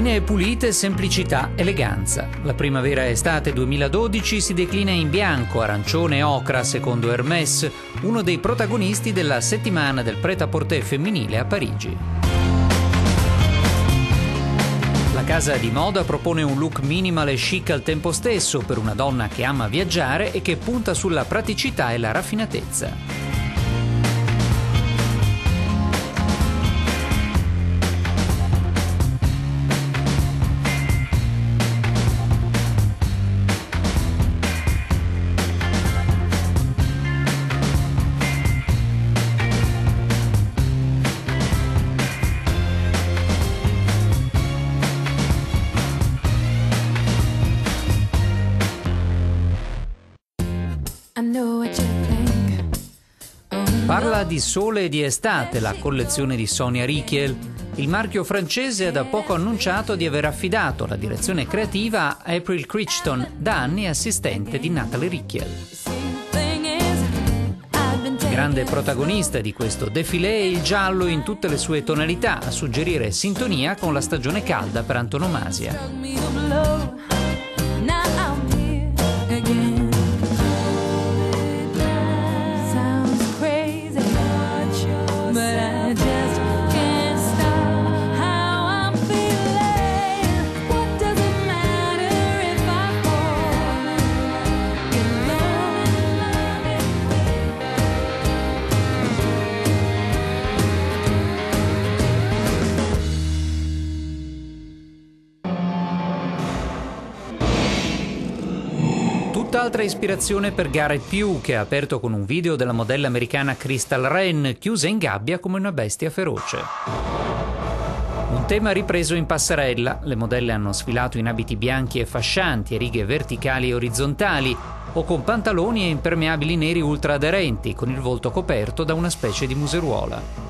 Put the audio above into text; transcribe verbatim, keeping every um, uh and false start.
Linee pulite, semplicità, eleganza. La primavera-estate duemiladodici si declina in bianco, arancione e ocra, secondo Hermès, uno dei protagonisti della settimana del prêt-à-porter femminile a Parigi. La casa di moda propone un look minimal e chic al tempo stesso per una donna che ama viaggiare e che punta sulla praticità e la raffinatezza. Parla di sole e di estate la collezione di Sonia Rykiel. Il marchio francese ha da poco annunciato di aver affidato la direzione creativa a April Crichton, da anni assistente di Natalie Rykiel. Grande protagonista di questo défilé è il giallo in tutte le sue tonalità, a suggerire sintonia con la stagione calda per antonomasia. Tutt'altra ispirazione per Gareth Pugh, che ha aperto con un video della modella americana Crystal Wren, chiusa in gabbia come una bestia feroce. Un tema ripreso in passerella. Le modelle hanno sfilato in abiti bianchi e fascianti, a righe verticali e orizzontali, o con pantaloni e impermeabili neri ultra aderenti, con il volto coperto da una specie di museruola.